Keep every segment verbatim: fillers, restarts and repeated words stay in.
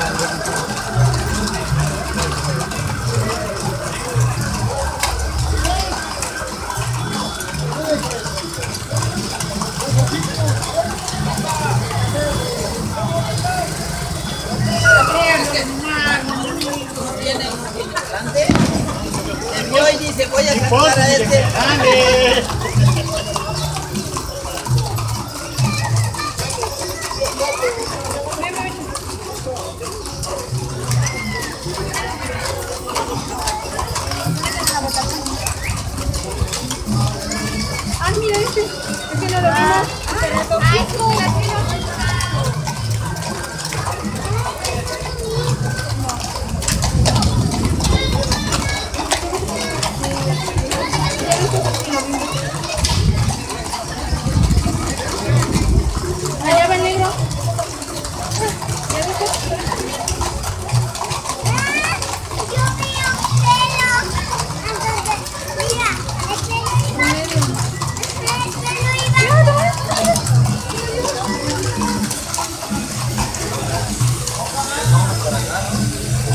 Hoy dice voy a cantar a este. Ah, mira este, es que no lo vimos. Ay, allá va el negro.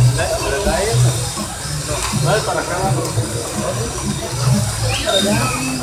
No, es para acá.